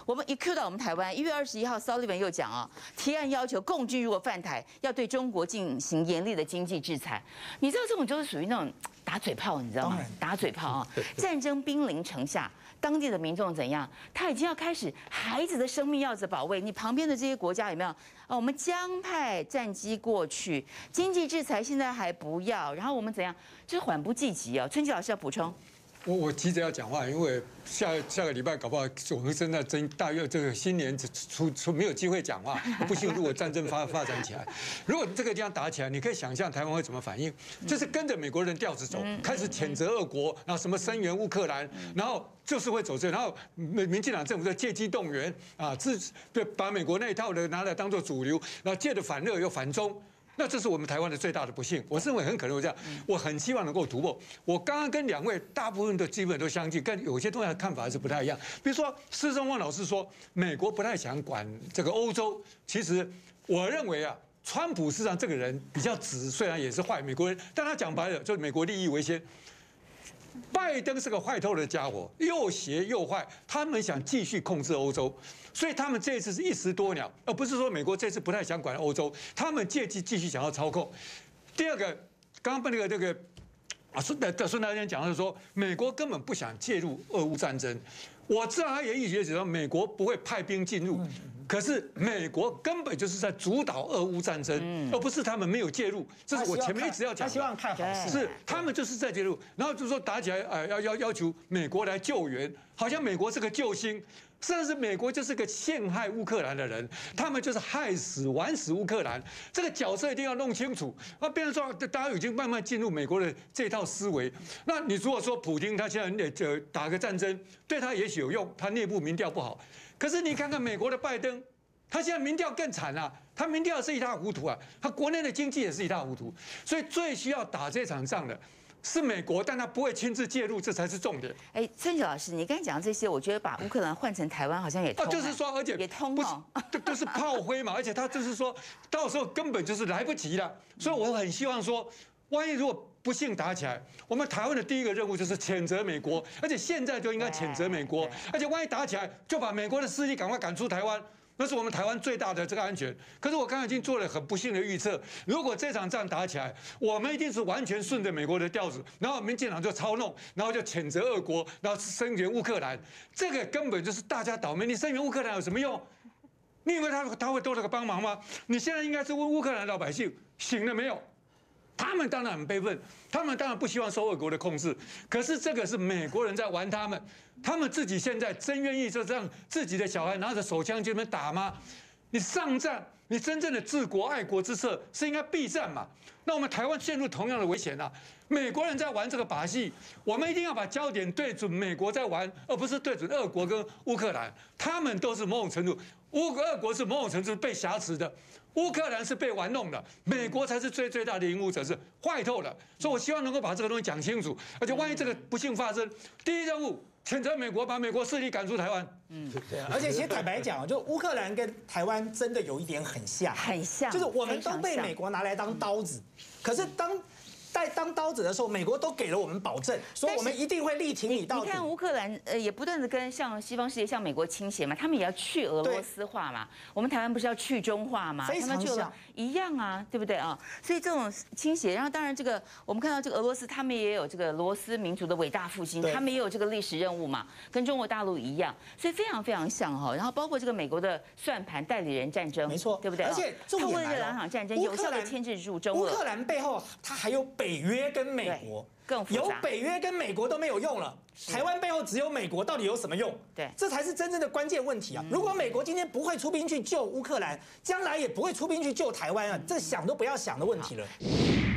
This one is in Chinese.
我们一 Q 到我们台湾，1月21号，Sullivan 又讲啊，提案要求共军如果犯台，要对中国进行严厉的经济制裁。你知道这种就是属于那种打嘴炮，你知道吗？打嘴炮啊！战争兵临城下，当地的民众怎样？他已经要开始孩子的生命要着保卫。你旁边的这些国家有没有？我们将派战机过去，经济制裁现在还不要，然后我们怎样？就是缓不济急哦。春琪老师要补充。 我急着要讲话，因为下个礼拜搞不好我们真的大约这个新年出没有机会讲话。我不信如果战争发展起来，如果这个地方打起来，你可以想象台湾会怎么反应？就是跟着美国人调子走，开始谴责俄国，然后什么声援乌克兰，然后就是会走这，然后民进党政府就借机动员啊，把美国那一套的拿来当做主流，然后借着反俄又反中。那这是我们台湾的最大的不幸，我认为很可能会这样。我很希望能够突破。我刚刚跟两位大部分的基本都相近，但有些东西的看法还是不太一样。比如说施正光老师说，美国不太想管这个欧洲，其实我认为啊，川普事实上这个人比较直，虽然也是坏美国人，但他讲白了就是美国利益为先。拜登是个坏透的家伙，又邪又坏，他们想继续控制欧洲，所以他们这一次是一石多鸟，而不是说美国这次不太想管欧洲，他们借机继续想要操控。第二个，刚刚那个孙大先讲的是说，美国根本不想介入俄乌战争。我知道他也一直指说美国不会派兵进入，可是美国根本就是在主导俄乌战争，而不是他们没有介入。这是我前面一直要讲的。 他希望看好事， 是他们就是在介入，然后就说打起来，要求美国来救援，好像美国是个救星。甚至是美国就是个陷害乌克兰的人，他们就是玩死乌克兰，这个角色一定要弄清楚。那变成说，大家已经慢慢进入美国的这套思维。那你如果说普丁他现在打个战争，对他也许有用，他内部民调不好。可是你看看美国的拜登，他现在民调更惨啊，他民调是一塌糊涂啊，他国内的经济也是一塌糊涂。所以最需要打这场仗的是美国，但他不会亲自介入，这才是重点。 哎，孙姐老师，你刚才讲这些，我觉得把乌克兰换成台湾好像也通， 就是说，而且也通哦， 都是炮灰嘛，而且他就是说到时候根本就是来不及了。所以我很希望说，万一如果不幸打起来，我们台湾的第一个任务就是谴责美国，而且现在就应该谴责美国，而且万一打起来，就把美国的势力赶快赶出台湾。那是我们台湾最大的这个安全。可是我刚才已经做了很不幸的预测，如果这场仗打起来，我们一定是完全顺着美国的调子，然后民进党就操弄，然后就谴责俄国，然后声援乌克兰，这个根本就是大家倒霉。你声援乌克兰有什么用？你以为他会多了个帮忙吗？你现在应该是问乌克兰老百姓醒了没有？他们当然很悲愤，他们当然不希望受俄国的控制。可是这个是美国人在玩他们，他们自己现在真愿意就让自己的小孩拿着手枪去那边打吗？你上战，你真正的治国爱国之策是应该避战嘛？那我们台湾陷入同样的危险啊！美国人在玩这个把戏，我们一定要把焦点对准美国在玩，而不是对准俄国跟乌克兰。他们都是某种程度，俄国是某种程度被挟持的，乌克兰是被玩弄的，美国才是最大的赢者，是坏透了。所以我希望能够把这个东西讲清楚，而且万一这个不幸发生，第一任务谴责美国，把美国势力赶出台湾。 对啊，而且其实坦白讲，就乌克兰跟台湾真的有一点很像， 很像， 就是我们都被美国拿来当刀子，可是在当刀子的时候，美国都给了我们保证，说我们一定会力挺你到底。 你看乌克兰也不断的跟向西方世界、向美国倾斜嘛，他们也要去俄罗斯化嘛。我们台湾不是要去中化嘛？ 非常像， 一样啊，对不对啊？所以这种倾斜，然后当然这个我们看到这个俄罗斯，他们也有这个罗斯民族的伟大复兴，他们也有这个历史任务嘛，跟中国大陆一样，所以非常非常像哈。然后包括这个美国的算盘代理人战争， 没错， 对不对？ 而且透过这两场战争，有效的牵制住中俄。 乌克兰背后它还有北约跟美国， 更复杂， 有北约跟美国都没有用了，台湾背后只有美国，到底有什么用？ 对， 这才是真正的关键问题啊！如果美国今天不会出兵去救乌克兰，将来也不会出兵去救台湾啊，这想都不要想的问题了。